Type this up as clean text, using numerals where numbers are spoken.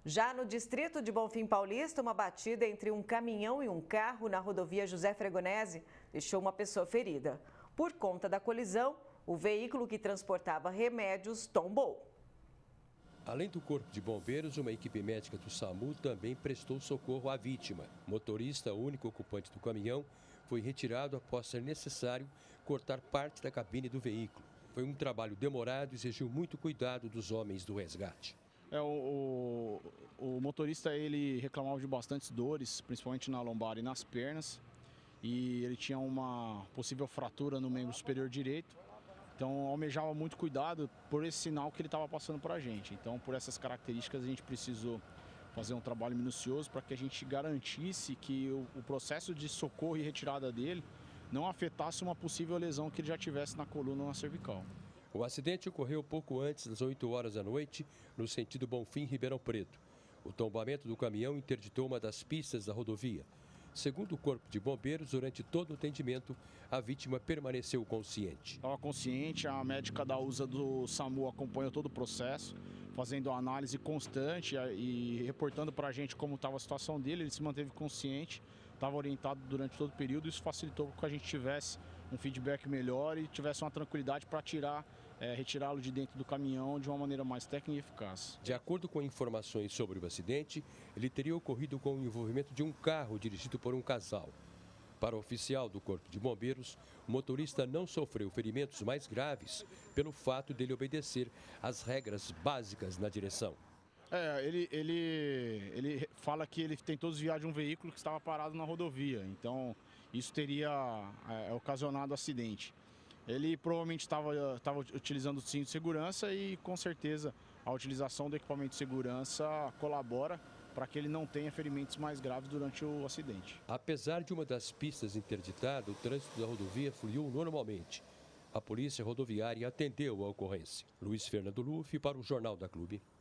Já no distrito de Bonfim Paulista, uma batida entre um caminhão e um carro na rodovia José Fregonese deixou uma pessoa ferida. Por conta da colisão, o veículo que transportava remédios tombou. Além do Corpo de Bombeiros, uma equipe médica do SAMU também prestou socorro à vítima. O motorista, o único ocupante do caminhão, foi retirado após ser necessário cortar parte da cabine do veículo. Foi um trabalho demorado e exigiu muito cuidado dos homens do resgate. O motorista ele reclamava de bastantes dores, principalmente na lombar e nas pernas. E ele tinha uma possível fratura no membro superior direito. Então almejava muito cuidado por esse sinal que ele estava passando para a gente. Então por essas características a gente precisou fazer um trabalho minucioso para que a gente garantisse que o processo de socorro e retirada dele não afetasse uma possível lesão que ele já tivesse na coluna ou na cervical. O acidente ocorreu pouco antes das 8 horas da noite, no sentido Bonfim-Ribeirão Preto. O tombamento do caminhão interditou uma das pistas da rodovia. Segundo o Corpo de Bombeiros, durante todo o atendimento, a vítima permaneceu consciente. Estava consciente, a médica da USA do SAMU acompanhou todo o processo, fazendo análise constante e reportando para a gente como estava a situação dele. Ele se manteve consciente, estava orientado durante todo o período. Isso facilitou que a gente tivesse um feedback melhor e tivesse uma tranquilidade para retirá-lo de dentro do caminhão de uma maneira mais técnica e eficaz. De acordo com informações sobre o acidente, ele teria ocorrido com o envolvimento de um carro dirigido por um casal. Para o oficial do Corpo de Bombeiros, o motorista não sofreu ferimentos mais graves pelo fato dele obedecer às regras básicas na direção. Ele fala que ele tentou desviar de um veículo que estava parado na rodovia, então isso teria ocasionado acidente. Ele provavelmente estava utilizando o cinto de segurança e, com certeza, a utilização do equipamento de segurança colabora para que ele não tenha ferimentos mais graves durante o acidente. Apesar de uma das pistas interditada, o trânsito da rodovia fluiu normalmente. A Polícia Rodoviária atendeu a ocorrência. Luiz Fernando Luff para o Jornal da Clube.